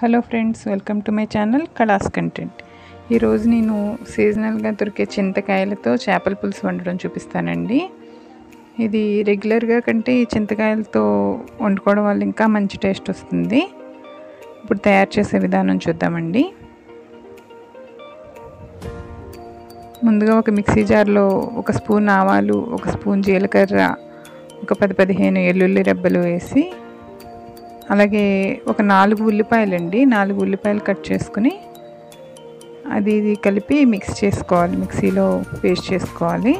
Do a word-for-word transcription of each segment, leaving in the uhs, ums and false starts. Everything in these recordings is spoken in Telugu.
Hello friends, welcome to my channel Kala's content. ఈరోజు నేను సీజనల్గా దొరికే చింతకాయలతో చేపల పులుసు వండడం చూపిస్తానండి. ఇది రెగ్యులర్గా కంటే ఈ చింతకాయలతో వండుకోవడం వల్ల ఇంకా మంచి టేస్ట్ వస్తుంది. ఇప్పుడు తయారు చేసే విధానం చూద్దామండి. ముందుగా ఒక మిక్సీ జార్లో ఒక స్పూన్ ఆవాలు, ఒక స్పూన్ జీలకర్ర, ఒక పది పదిహేను వెల్లుల్లి రెబ్బలు వేసి, అలాగే ఒక నాలుగు ఉల్లిపాయలు అండి నాలుగు ఉల్లిపాయలు కట్ చేసుకుని అది ఇది కలిపి మిక్స్ చేసుకోవాలి, మిక్సీలో పేస్ట్ చేసుకోవాలి.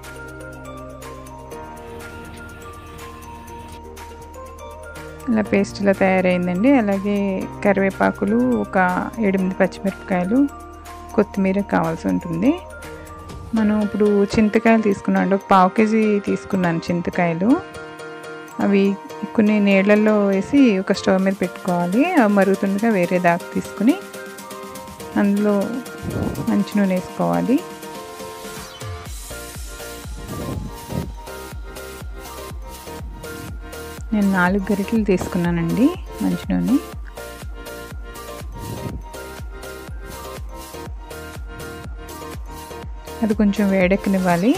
ఇలా పేస్ట్ ఇలా తయారైందండి. అలాగే కరివేపాకులు, ఒక ఏడెనిమిది పచ్చిమిరపకాయలు, కొత్తిమీర కావాల్సి ఉంటుంది. మనం ఇప్పుడు చింతకాయలు తీసుకున్నాం, ఒక పావు కేజీ తీసుకున్నాను చింతకాయలు. అవి కొన్ని నీళ్ళల్లో వేసి ఒక స్టవ్ మీద పెట్టుకోవాలి. అవి మరుగుతుండగా వేరే దాకా తీసుకుని అందులో మంచి నూనె వేసుకోవాలి. నేను నాలుగు గరిటెలు తీసుకున్నానండి మంచి నూనె. అది కొంచెం వేడెక్కనివ్వాలి.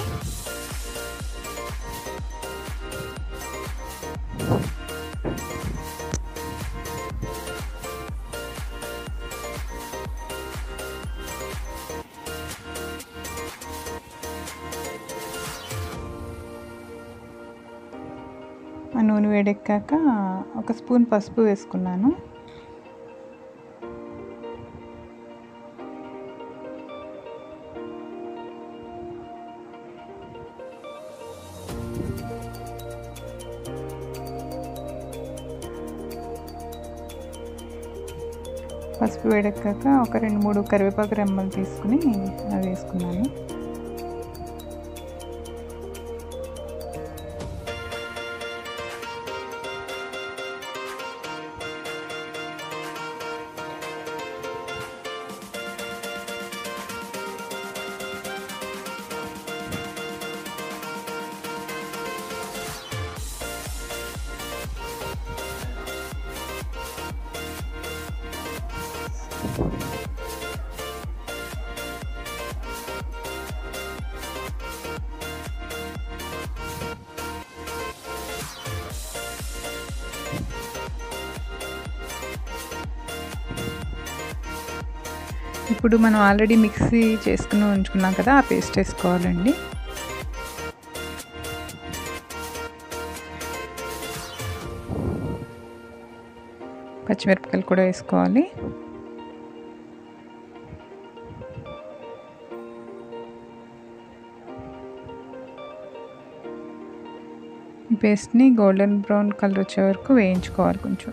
ఆ నూనె వేడెక్కాక ఒక స్పూన్ పసుపు వేసుకున్నాను. పసుపు వేడెక్కాక ఒక రెండు మూడు కరివేపాకు రెమ్మలు తీసుకుని అవి వేసుకున్నాను. ఇప్పుడు మనం ఆల్రెడీ మిక్సీ చేసుకుని ఉంచుకున్నాం కదా, ఆ పేస్ట్ వేసుకోవాలండి. పచ్చిమిరపకాయలు కూడా వేసుకోవాలి. ఈ పేస్ట్ని గోల్డెన్ బ్రౌన్ కలర్ వచ్చే వరకు వేయించుకోవాలి కొంచెం.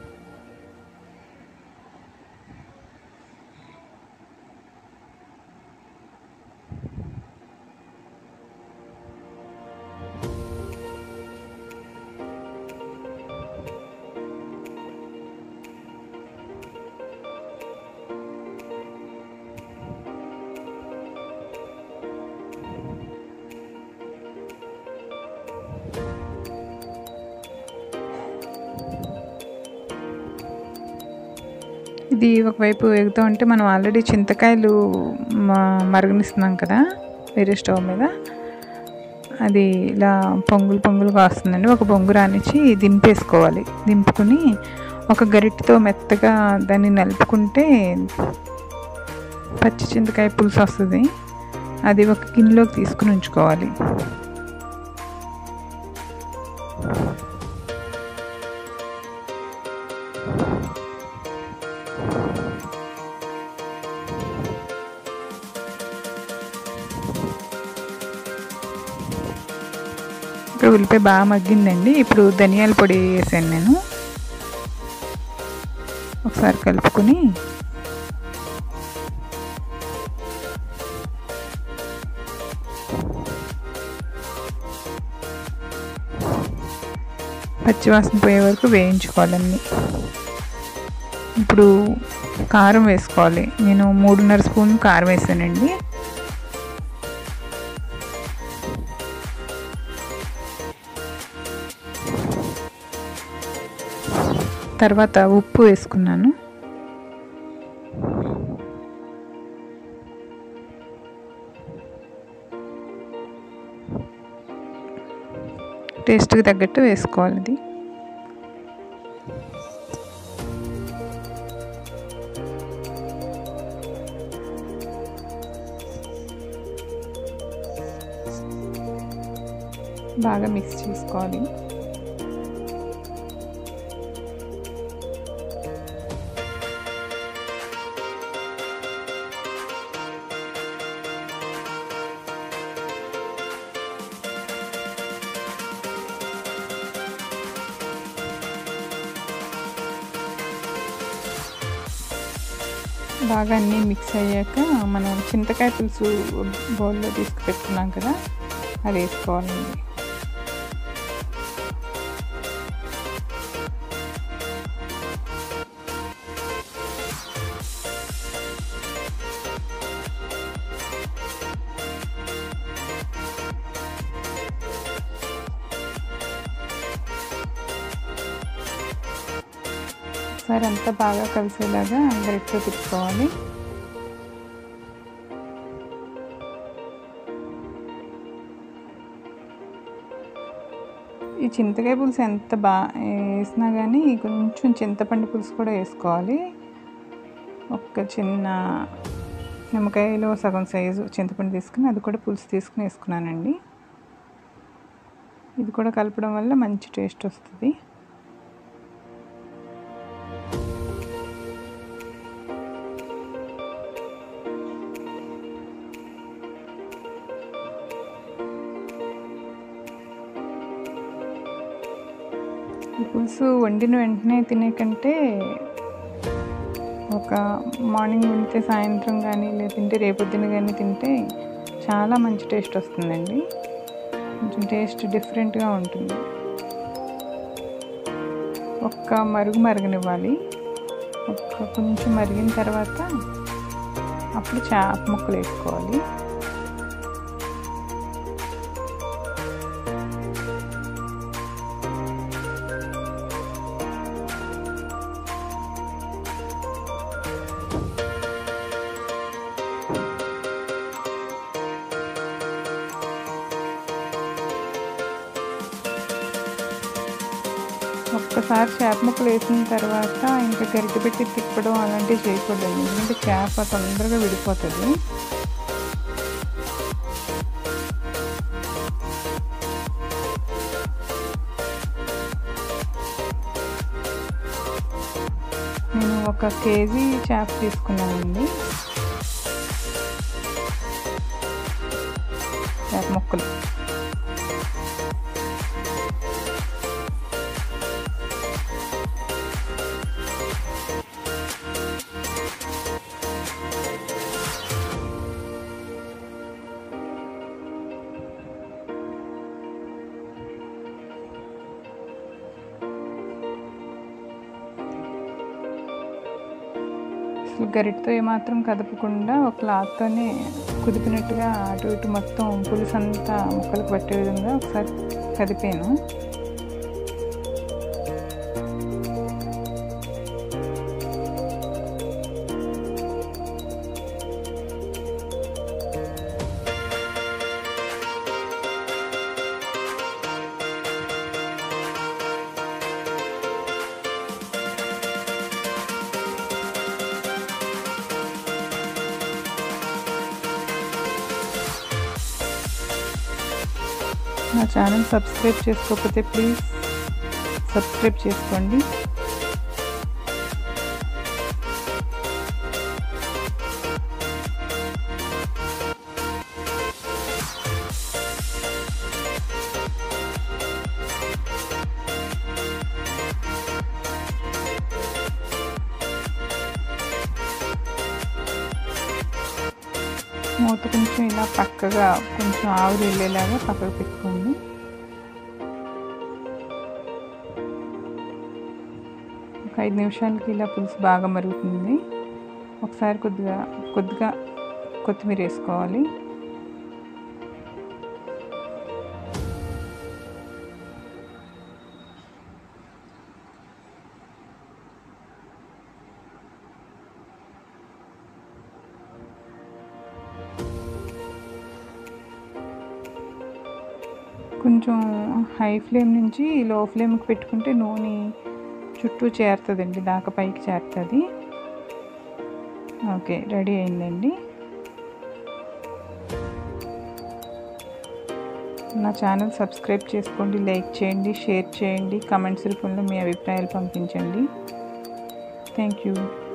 ఇది ఒకవైపు వేగుతూ ఉంటే మనం ఆల్రెడీ చింతకాయలు మరగనిస్తున్నాం కదా వేరే స్టవ్ మీద, అది ఇలా పొంగులు పొంగులుగా వస్తుందండి. ఒక పొంగు రానిచ్చి దింపేసుకోవాలి. దింపుకుని ఒక గరిటెతో మెత్తగా దాన్ని నలుపుకుంటే పచ్చి చింతకాయ పులుసు వస్తుంది. అది ఒక గిన్నెలోకి తీసుకుని ఉంచుకోవాలి. ఇక్కడ ఉల్లిపాయ బాగా మగ్గిందండి. ఇప్పుడు ధనియాల పొడి వేసాను నేను. ఒకసారి కలుపుకొని పచ్చివాసన పోయే వరకు వేయించుకోవాలన్నీ. ఇప్పుడు కారం వేసుకోవాలి. నేను మూడున్నర స్పూన్ కారం వేసానండి. తర్వాత ఉప్పు వేసుకున్నాను. టేస్ట్కి తగ్గట్టు వేసుకోవాలి. ఇది బాగా మిక్స్ చేసుకోవాలి. బాగా అన్నీ మిక్స్ అయ్యాక మనం చింతకాయ పులుసు బౌల్లో తీసుకు పెట్టుకున్నాం కదా, అది వేసుకోవాలండి. ఒకసారి అంతా బాగా కలిసేలాగా గరిటెతో తిప్పుకోవాలి. ఈ చింతకాయ పులుసు ఎంత బాగా వేసినా కానీ కొంచెం చింతపండు పులుసు కూడా వేసుకోవాలి. ఒక చిన్న నిమ్మకాయలో సగం సైజు చింతపండు తీసుకుని అది కూడా పులుసు తీసుకుని వేసుకున్నానండి. ఇది కూడా కలపడం వల్ల మంచి టేస్ట్ వస్తుంది. ఈ పులుసు వండిన వెంటనే తినే కంటే ఒక మార్నింగ్ వండితే సాయంత్రం కానీ లేదంటే రేపొద్దున కానీ తింటే చాలా మంచి టేస్ట్ వస్తుందండి. కొంచెం టేస్ట్ డిఫరెంట్గా ఉంటుంది. ఒక్క మరుగు మరగనివ్వాలి. ఒక్క కొంచెం మరిగిన తర్వాత అప్పుడు చేప ముక్కలు వేసుకోవాలి. ఒక్కసారి చేప ముక్కలు వేసిన తర్వాత ఇంకా గరిటె పెట్టి తిప్పడం అలాంటివి చేయకూడదు, ఎందుకంటే చేప తొందరగా విడిపోతుంది. నేను ఒక కేజీ చేప తీసుకున్నానండి. చేప ముక్కలు గరిటతో ఏమాత్రం కదపకుండా ఒక క్లాత్తోనే కుదిపినట్టుగా అటు ఇటు మొత్తం పులుసు అంతా ముక్కలకు పట్టే విధంగా ఒకసారి కదిపాను. నా ఛానల్ సబ్స్క్రైబ్ చేసుకోకపోతే ప్లీజ్ సబ్స్క్రైబ్ చేసుకోండి. మూత కొంచెం ఇలా పక్కగా కొంచెం ఆవిరి వెళ్ళేలాగా పక్కకు పెట్టుకోండి. ఒక ఐదు నిమిషాలకి ఇలా పులుసు బాగా మరుగుతుంది. ఒకసారి కొద్దిగా కొద్దిగా కొత్తిమీర వేసుకోవాలి. కొంచెం హై ఫ్లేమ్ నుంచి లో ఫ్లేమ్కి పెట్టుకుంటే నూనె చుట్టూ చేరుతుందండి, దాకా పైకి చేరుతుంది. ఓకే, రెడీ అయిందండి. నా ఛానల్ సబ్స్క్రైబ్ చేసుకోండి, లైక్ చేయండి, షేర్ చేయండి, కామెంట్స్ రూపంలో మీ అభిప్రాయాలు పంపించండి. Thank you.